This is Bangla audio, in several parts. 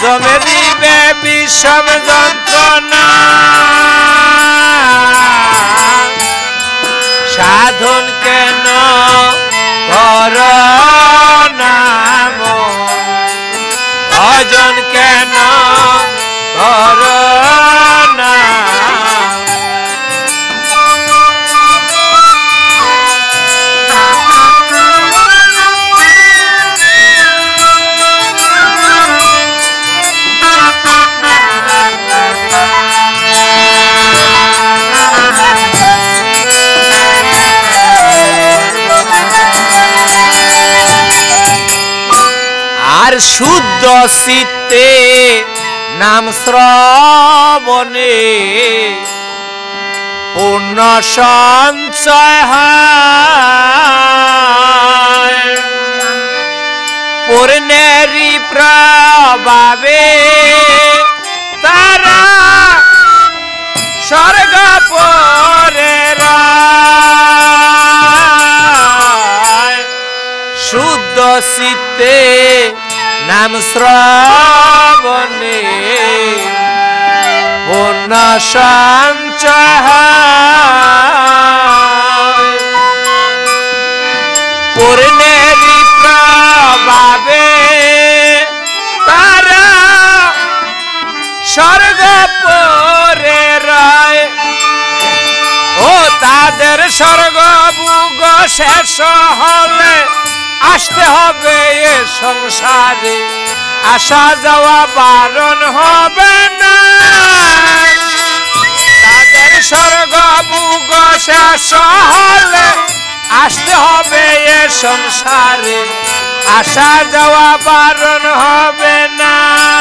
দমে দিবে বিষম যন্ত্রণা সাধন কেন কর না ভজন কেন কর না আর শুদ্ধ চিত্তে নাম শ্রবণে পূর্ণ সঞ্চয় হয় পূর্ণেরই প্রভাবে তারা স্বর্গ পরে শুদ্ধ চিত্তে নাম শ্রবণে পূর্ণ সঞ্চয় পূর্ণেরই প্রভাবে তারা স্বর্গ পরে রয় ও তাদের স্বর্গ ভোগ শেষ হলে আসতে হবে এ সংসারে আসা যাওয়া বারণ হবে না তাদের স্বর্গ ভোগ শেষ হলে আসতে হবে এ সংসারে আসা যাওয়া বারণ হবে না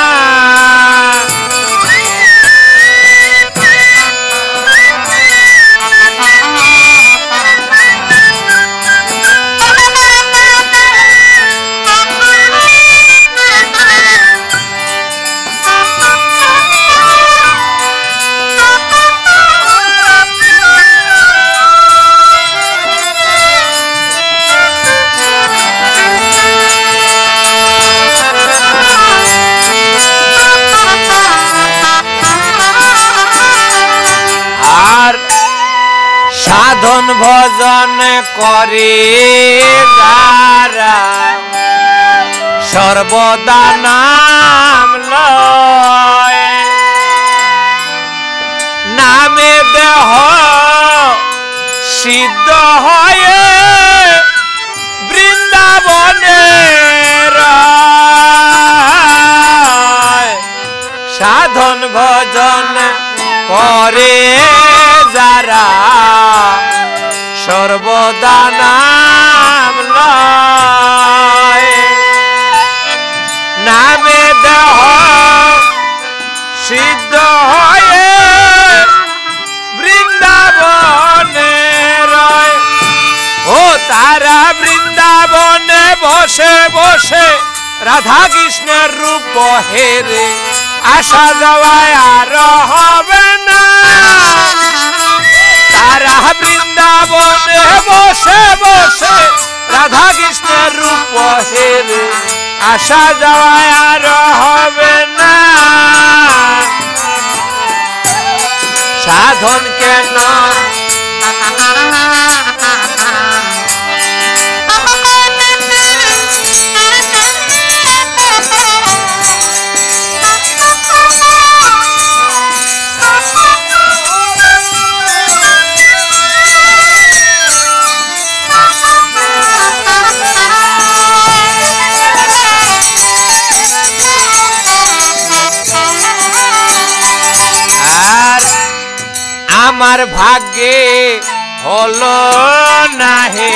সাধন ভজন করে যারা সর্বদা নাম লয় নামে দেহ সিদ্ধ হয়ে বৃন্দাবনে সাধন ভজন করে যারা সর্বদা নাম লয় নামে দেহ সিদ্ধ হয়ে বৃন্দাবনে রয় ও তারা বৃন্দাবনে বসে বসে রাধা কৃষ্ণের রূপ হেরে আসা যাওয়ায় আর হবে না তারা বৃন্দাবনে বসে বসে রাধা কৃষ্ণের রূপ হেরে আসা যাওয়ায় আর হবে না সাধন কেন আমার ভাগ্যে হলো না হে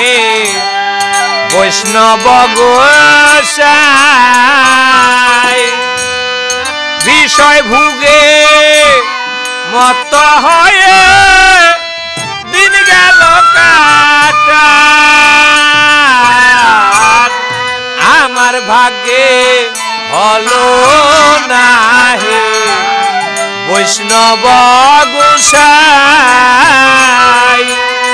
বৈষ্ণব গোসাই বিষয় ভুগে মত হয়ে দিন গেল কাটা আমার ভাগ্যে হলো না হে বৈষ্ণব গোসাই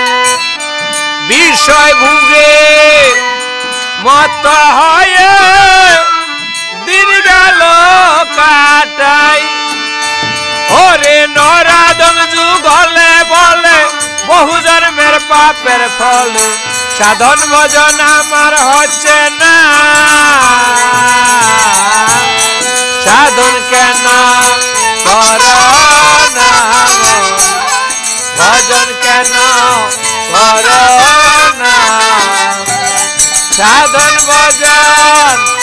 বিষয় ভুগে মত হয়ে দিন গেল ভালো কাটাই ওরে নরাদম যুগলে বলে বহু জন্মের পাপের ফলে সাধন ভজন আমার হচ্ছে না সাধন কেন করো না ভজন কেন করো না সাধন ভজন